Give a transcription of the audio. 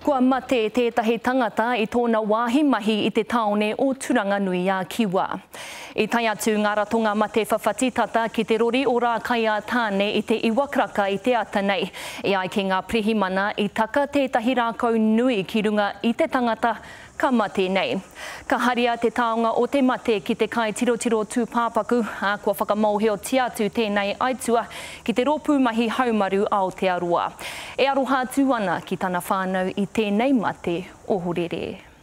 Kua mate tētahi tangata I tōna wāhi mahi I te taone o Turanganui a Kiwa. I tai atu ngā ratonga mate whawhatitata ki te rori o Rakaiatane I te iwakraka I te ata nei. E ai ki ngā prihimana I taka tētahi rākau nui ki runga I te tangata ka mate nei. Ka haria te taonga o te mate ki te kai tirotiro tūpāpaku, kua whakamauheo te atu tēnei aitua ki te rōpū mahi haumaru Aotearoa. E aroha atu ana ki tana whānau I tēnei mate o Karere.